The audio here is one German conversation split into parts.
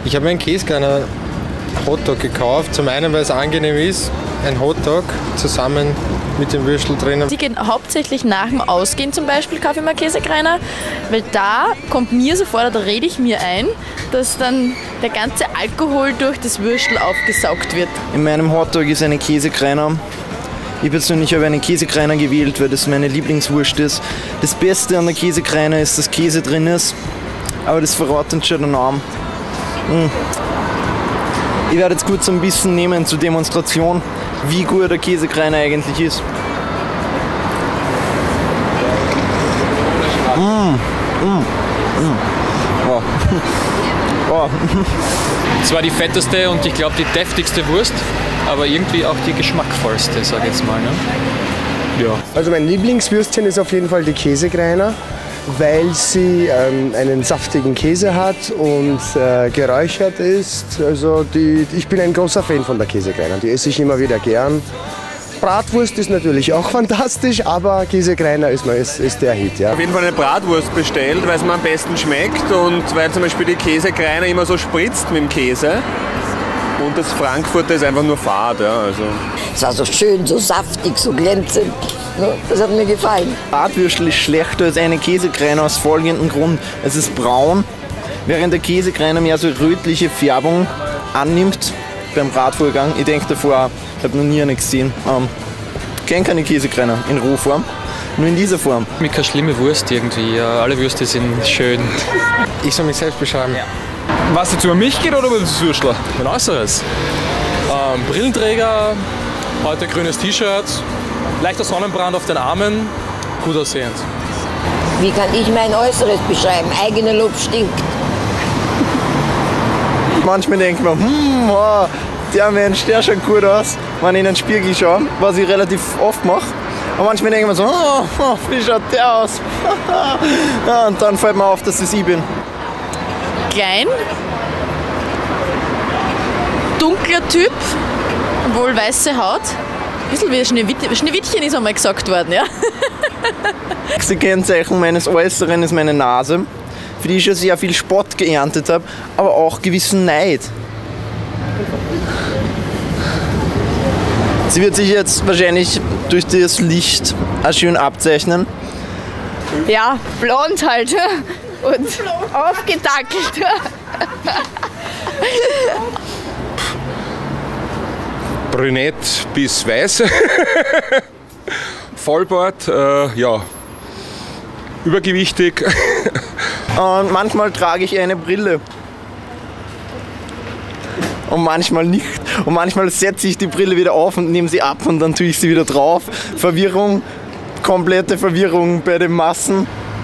Ich habe mir einen Käsekreiner Hotdog gekauft. Zum einen, weil es angenehm ist, ein Hotdog zusammen mit dem Würstel drinnen. Die gehen hauptsächlich nach dem Ausgehen zum Beispiel, kaufe ich mir Käsekreiner, weil da kommt mir sofort, da rede ich mir ein, dass dann der ganze Alkohol durch das Würstel aufgesaugt wird. In meinem Hotdog ist eine Käsekreiner. Ich persönlich habe einen Käsekreiner gewählt, weil das meine Lieblingswurst ist. Das Beste an der Käsekreiner ist, dass Käse drin ist, aber das verrottet schon den Arm. Ich werde jetzt kurz ein bisschen nehmen zur Demonstration, wie gut der Käsekreiner eigentlich ist. Oh. Oh. Es war die fetteste und ich glaube die deftigste Wurst, aber irgendwie auch die geschmackvollste, sage ich jetzt mal. Ne? Ja. Also mein Lieblingswürstchen ist auf jeden Fall die Käsekreiner, weil sie einen saftigen Käse hat und geräuchert ist. Also ich bin ein großer Fan von der Käsekreiner, die esse ich immer wieder gern. Bratwurst ist natürlich auch fantastisch, aber Käsekreiner ist der Hit. Ja. Auf jeden Fall eine Bratwurst bestellt, weil es mir am besten schmeckt und weil zum Beispiel die Käsekreiner immer so spritzt mit dem Käse. Und das Frankfurter ist einfach nur fad. Ja, also. Es war so schön, so saftig, so glänzend. Das hat mir gefallen. Bratwürstel ist schlechter als eine Käsekreiner aus folgendem Grund. Es ist braun, während der Käsekreiner mehr so rötliche Färbung annimmt beim Bratvorgang. Ich denke davor, ich habe noch nie eine gesehen. Ich kenne keine Käsekreiner in Rohform, nur in dieser Form. Mit keine schlimme Wurst irgendwie. Ja, alle Würste sind schön. Ich soll mich selbst beschreiben. Ja. Was jetzt über mich geht oder über das Würstel? Mein Äußeres. Brillenträger, heute grünes T-Shirt, leichter Sonnenbrand auf den Armen, gut aussehend. Wie kann ich mein Äußeres beschreiben? Eigener Lob stinkt. Manchmal denkt man, der Mensch, der schaut gut aus, wenn ich in den Spiegel schaue, was ich relativ oft mache. Und manchmal denkt man so, wie schaut der aus? Ja, und dann fällt mir auf, dass das ich bin. Klein, dunkler Typ, wohl weiße Haut. Ein bisschen wie Schneewittchen ist einmal gesagt worden, ja. Das Kennzeichen meines Äußeren ist meine Nase, für die ich schon sehr viel Spott geerntet habe, aber auch gewissen Neid. Sie wird sich jetzt wahrscheinlich durch das Licht auch schön abzeichnen. Ja, blond halt und aufgedackelt. Brünett bis weiß. Vollbart, ja. Übergewichtig. Und manchmal trage ich eine Brille. Und manchmal nicht. Und manchmal setze ich die Brille wieder auf und nehme sie ab und dann tue ich sie wieder drauf. Verwirrung, komplette Verwirrung bei den Massen.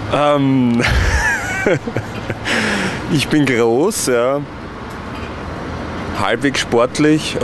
Ich bin groß, ja. Halbwegs sportlich,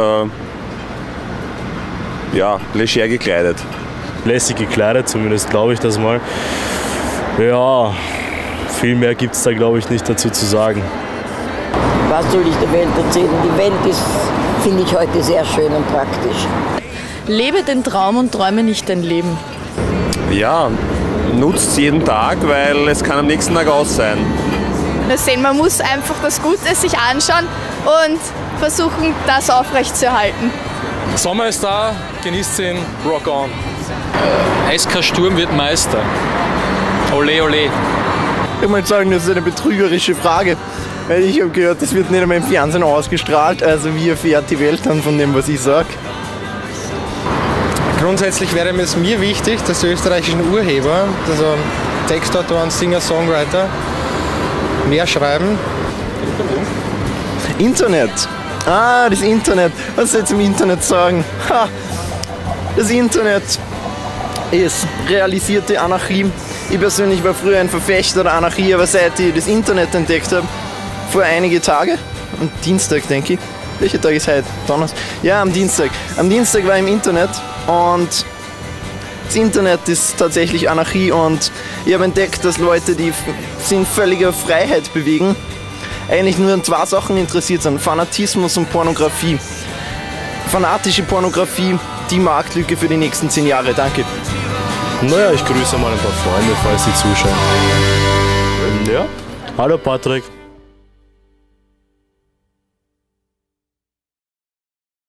ja, leger gekleidet. Lässig gekleidet, zumindest glaube ich das mal. Ja, viel mehr gibt es da glaube ich nicht dazu zu sagen. Was soll ich der Welt erzählen? Die Welt ist, finde ich, heute sehr schön und praktisch. Lebe den Traum und träume nicht dein Leben. Ja, nutzt jeden Tag, weil es kann am nächsten Tag aus sein. Man muss einfach das Gute sich anschauen und versuchen, das aufrechtzuerhalten. Sommer ist da, genießt ihn, rock on. Eiskar Sturm wird Meister. Ole, ole. Ich muss sagen, das ist eine betrügerische Frage. Weil ich habe gehört, das wird nicht einmal im Fernsehen ausgestrahlt. Also wie erfährt die Welt dann von dem, was ich sage? Grundsätzlich wäre es mir wichtig, dass die österreichischen Urheber, also Textautoren, Singer, Songwriter, mehr schreiben. Internet. Ah, das Internet. Was soll ich zum Internet sagen? Ha. Das Internet ist realisierte Anarchie. Ich persönlich war früher ein Verfechter der Anarchie, aber seit ich das Internet entdeckt habe, vor einige Tage, am Dienstag denke ich, welcher Tag ist heute? Donnerstag? Ja, am Dienstag. Am Dienstag war ich im Internet und das Internet ist tatsächlich Anarchie und ich habe entdeckt, dass Leute, die in völliger Freiheit bewegen, eigentlich nur an zwei Sachen interessiert sind, Fanatismus und Pornografie. Fanatische Pornografie, die Marktlücke für die nächsten 10 Jahre. Danke. Naja, ich grüße mal ein paar Freunde, falls sie zuschauen. Ja, hallo Patrick.